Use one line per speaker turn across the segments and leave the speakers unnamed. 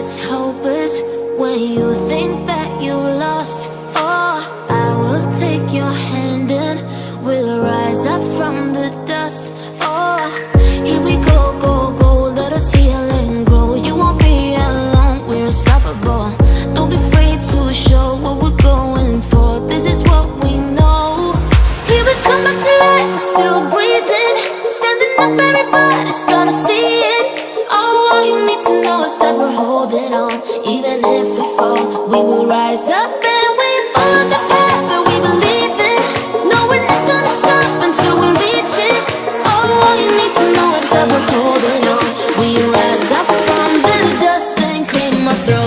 it's hopeless when you think that you lost. Oh, I will take your hand and we'll rise up from the dust. Oh, here we go, go, go, let us heal and grow. You won't be alone, we're unstoppable. Don't be afraid to show what we're going for. This is what we know. Here we come back to life, we're still breathing. Standing up, everybody's gonna see it. Oh, all you need to know is that we're holding on. Even if we fall, we will rise up and we follow the path that we believe in. No, we're not gonna stop until we reach it. Oh, all you need to know is that we're holding on. We rise up from the dust and claim our throne.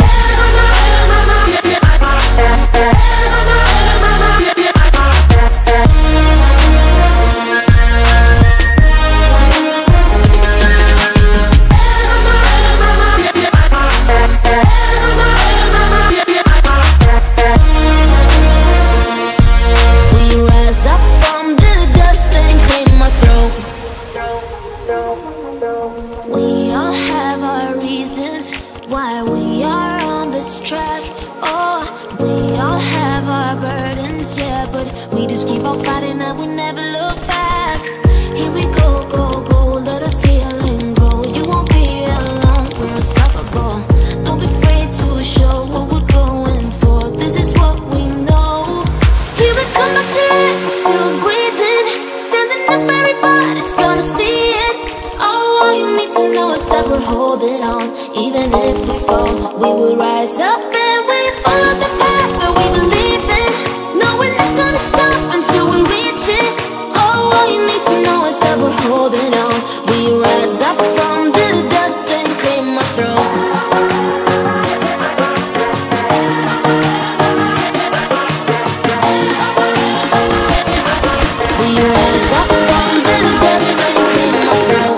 We all have our reasons why we are on this track. Oh, we all have our burdens, yeah, but we just keep on fighting and we never look back. Here we go, go, go, let us heal and grow. You won't be alone, we're unstoppable. Don't be afraid to show what we're going for. This is what we know. Here we come back to life, we're still breathing. Standing up, everybody's gonna see it. Oh, all you need to know is that we're holding on. Even if we fall, we will rise up and we follow the path that we believe in. No, we're not gonna stop until we reach it. Oh, all you need to know is that we're holding on. We rise up from the dust and claim our throne. We rise up from the dust and claim our throne.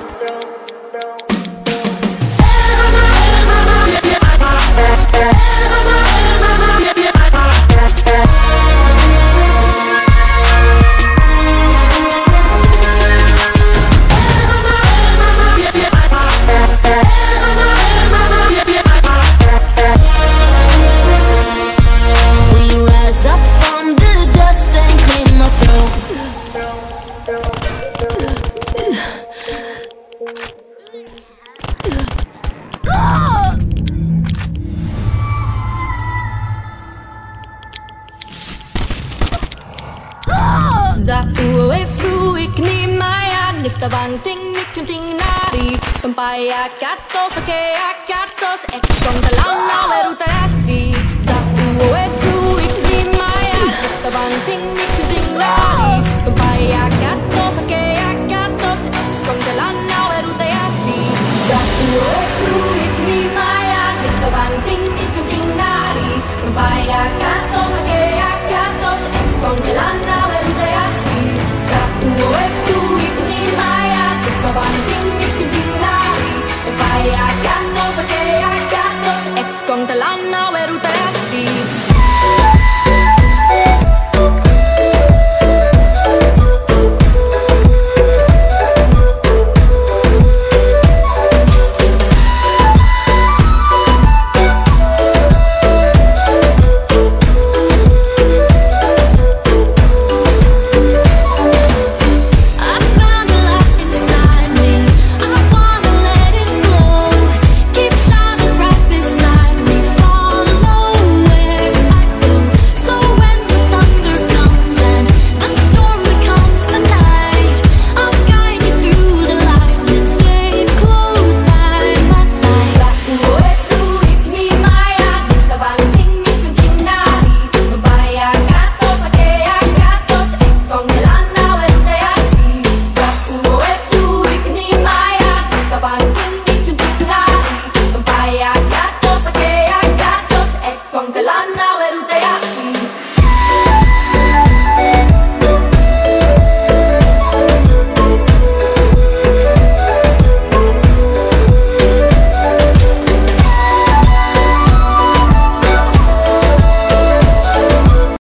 Za uwe fruik ni maya nifta vanting nikunting nari Tumpaya katos ake akatos ekong talana weruta yasi. Za uwe fruik ni maya nifta vanting nikunting nari Tumpaya katos ake akatos ekong talana weruta yasi. Za uwe fruik ni maya nifta vanting nikunting nari Tumpaya katos